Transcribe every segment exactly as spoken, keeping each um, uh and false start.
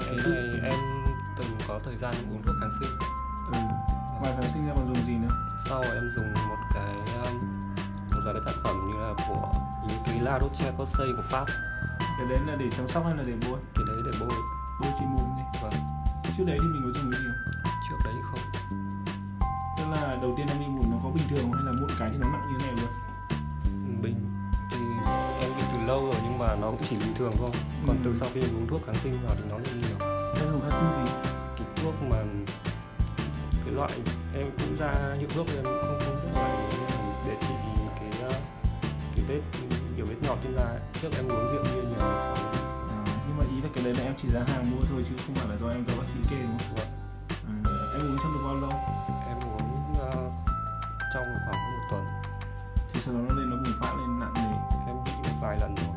cái này em từng có thời gian uống thuốc kháng sinh. Ừ. Ngoài kháng sinh ra còn dùng gì nữa? Sau em dùng một cái um, một vài cái sản phẩm như là của những cái La Roche-Posay của Pháp. Cái đấy là để chăm sóc hay là để bôi? Cái đấy để bôi. Bôi trị mụn đi. Vâng. Trước đấy thì mình có dùng cái gì không? Trước đấy không. Tức là đầu tiên em bị mụn nó có bình thường hay là mụn cái thì nó nặng như thế này luôn? Bình thì em bị từ lâu rồi nhưng mà nó cũng chỉ bình thường thôi. Còn Ừ. từ sau khi uống thuốc kháng sinh vào thì nó lên nhiều. Em dùng kháng sinh gì? Cái thuốc mà cái loại em cũng ra hiệu thuốc em cũng không không biết loại để trị cái uh, cái vết kiểu vết ngọt trên da ấy. Trước em uống rượu bia nhiều. À, nhưng mà ý là cái đấy là em chỉ ra hàng mua thôi chứ không phải là do em do bác sĩ kê đúng không? Vâng. À, em uống trong được bao lâu? Em uống uh, trong khoảng một tuần. Thì sau đó nó lên nó bùng phát lên nặng nề. Em bị một vài lần rồi.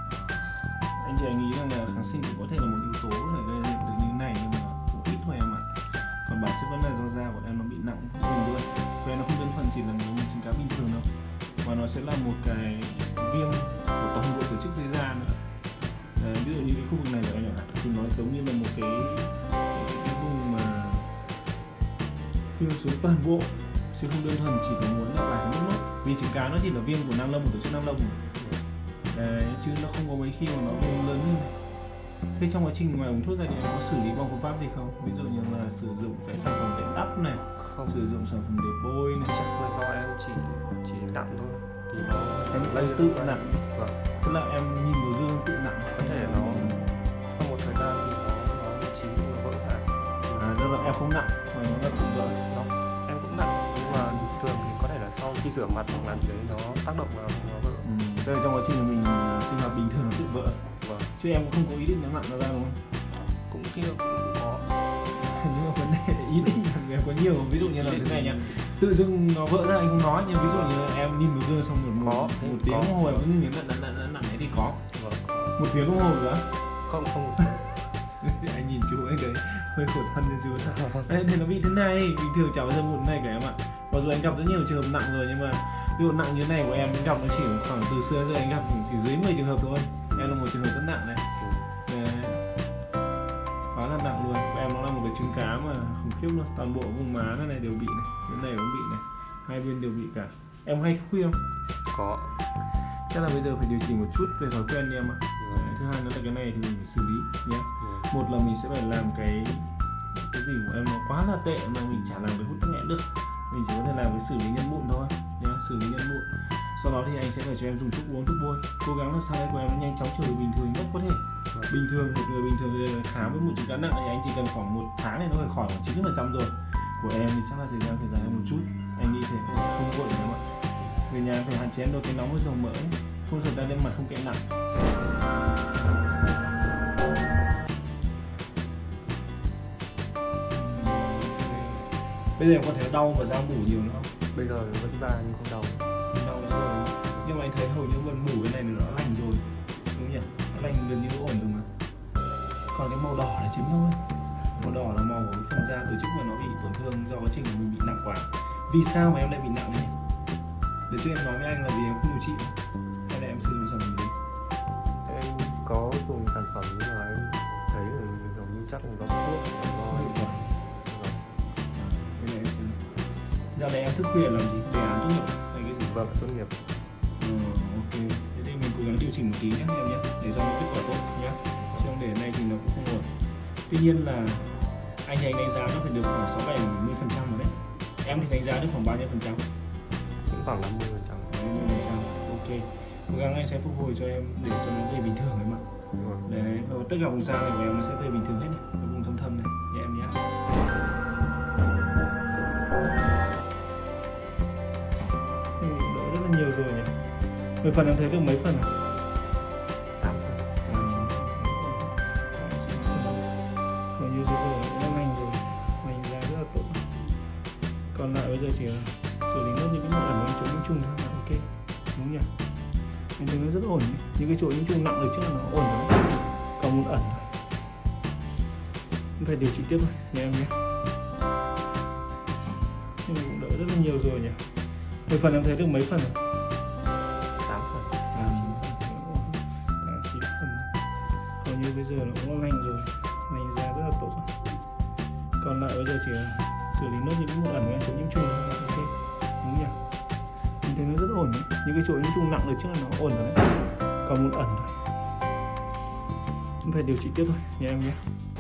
Anh chị nghĩ rằng là kháng sinh cũng có thể là một yếu tố để gây ra hiện tượng như thế này nhưng mà cũng ít thôi em ạ. Còn bản chất vẫn là do da của em nó bị nặng không luôn. Của em nó không đơn thuần chỉ là một trứng cá bình thường đâu, mà nó sẽ là một cái viêm của toàn bộ tổ chức dưới da nữa. Đấy, ví dụ như cái khu vực này của em ạ, thì nó giống như là một cái cái, cái vùng mà viêm xuống toàn bộ chứ không đơn thuần chỉ có muốn là vài cái nốt nốt. Vì trứng cá nó chỉ là viêm của nang lông của tổ chức nang lông mà. Đấy, chứ nó không có mấy khi mà nó viêm lớn như này. Thế trong quá trình ngoài uống thuốc ra thì em có xử lý bằng phương pháp gì không? Ví dụ như là sử dụng cái sản phẩm để đắp này, Không, sử dụng sản phẩm để bôi này, chắc là do em chỉ chỉ nặng thôi. Thì nó em lây tự nặng. Vâng. Tức là em nhìn vào gương tự nặng. Có thể nó sau một thời gian thì nó nó chín nó vỡ ra. À, tức là em không nặng mà nó là tự vỡ. Nó em cũng nặng nhưng mà thường thì có thể là sau khi rửa mặt hoặc làm gì đấy nó tác động vào nó vỡ. Ừ. Tức là trong quá trình mà mình sinh hoạt bình thường nó tự vỡ. Vâng. Chứ em cũng không có ý định nó nặng nó ra đúng không? Cũng kia cũng có. Nhưng mà vấn đề là ý định là em có nhiều, ví dụ như là thế này nha, tự dưng nó vỡ ra anh không nói, nhưng ví dụ như em nhìn vào gương xong rồi một, Có, một tiếng có. đồng hồ em vẫn nhìn nặng nặng nặng nặng ấy thì có. Vâng. Một tiếng đồng hồ nữa. Không không. Anh nhìn chú ấy đấy hơi khổ thân cho chú đấy. Thì nó bị thế này, bình thường chả bao giờ mụn này cả em ạ. Mặc dù anh gặp rất nhiều trường hợp nặng rồi nhưng mà ví dụ nặng như thế này của em anh gặp nó chỉ khoảng từ xưa giờ anh gặp chỉ dưới mười trường hợp thôi. Em là một trường hợp rất nặng này. Đấy. Quá là nặng luôn. Của em nó là một cái trứng cá mà khủng khiếp luôn. Toàn bộ vùng má này đều bị này, cái này cũng bị này, hai bên đều bị cả. Em hay thức khuya không? Có. Chắc là bây giờ phải điều chỉnh một chút về thói quen đi em ạ. Vâng. Thứ hai nữa là cái này thì mình phải xử lý nhé. Vâng. Một là mình sẽ phải làm cái cái gì của em nó quá là tệ mà mình chả làm cái hút tắc nghẽn được, mình chỉ có thể làm cái xử lý nhân mụn thôi nhé, xử lý nhân mụn. Sau đó thì anh sẽ phải cho em dùng thuốc uống, thuốc bôi, cố gắng làm sao đấy của em nó nhanh chóng trở về bình thường nhất có thể. Vâng. Bình thường một người bình thường khám với mụn trứng cá nặng thì anh chỉ cần khoảng một tháng này nó phải khỏi khoảng chín mươi phần trăm rồi. Của em thì chắc là thời gian phải dài hơn một chút, anh nghĩ thế, không vội nữa mà. Về nhà phải hạn chế ăn đồ cái nóng với dầu mỡ, không sờ tay lên mặt không kệ nặng. Bây giờ em có thấy đau và da mủ nhiều nữa không? Bây giờ thì vẫn ra nhưng không đau. Đau rồi. Nhưng mà anh thấy hầu như vẫn mủ cái này thì nó lành rồi, đúng không nhỉ? Nó lành gần như ổn rồi mà. Còn cái màu đỏ là chính thôi. Màu đỏ là màu của cái phần da tổ chức mà nó bị tổn thương do quá trình mình bị nặng quá. Vì sao mà em lại bị nặng đấy? Để trước em nói với anh là vì em không điều trị hay là em sử dụng sản phẩm gì? Em có dùng sản phẩm nhưng mà em thấy là giống như chắc là có thuốc có hiệu quả. Cái này em sẽ... Dạo này em thức khuya làm gì? Đề án tốt nghiệp hay cái gì? Vâng, tốt nghiệp. Ừ, ok. Thế thì mình cố gắng điều chỉnh một tí nhé em nhé, để cho nó kết quả tốt nhé. Chứ không để này thì nó cũng không ổn. Tuy nhiên là anh thì anh đánh giá nó phải được khoảng sáu bảy mươi phần trăm rồi đấy. Em thì đánh giá được khoảng bao nhiêu phần trăm? Cũng khoảng năm mươi phần trăm. năm mươi phần trăm. Ok. Cố gắng anh sẽ phục hồi cho em để cho nó về bình thường ấy mà. Vâng. Đấy, và tất cả vùng da này của em nó sẽ về bình thường hết này, cái vùng thâm thâm này, nhé em nhé. Ừ, đỡ rất là nhiều rồi nhỉ. mười phần em thấy được mấy phần à? tám phần. Còn như bây giờ nó lành rồi, lành ra rất là tốt. Còn lại bây giờ chỉ là xử lý nốt những cái mụn ẩn những chỗ nhiễm trùng thôi là ok, đúng nhỉ? Em thấy nó rất ổn, những cái chỗ nhiễm trùng nặng được trước là nó ổn rồi. Còn mụn ẩn thôi, em phải điều trị tiếp thôi, nha em nhé. Nhưng mà cũng đỡ rất là nhiều rồi nhỉ. mười phần em thấy được mấy phần rồi? tám phần. À, chín phần. À, chín phần. Hầu như bây giờ nó cũng lành rồi, này da rất là tốt rồi. Còn lại bây giờ chỉ là xử lý nốt những mụn ẩn với chỗ nhiễm trùng là ok, đúng nhỉ? Mình thấy nó rất ổn đấy. Những cái chỗ nhiễm trùng nặng rồi trước là nó ổn rồi đấy, còn mụn ẩn rồi, chúng phải điều trị tiếp thôi nha em nhé.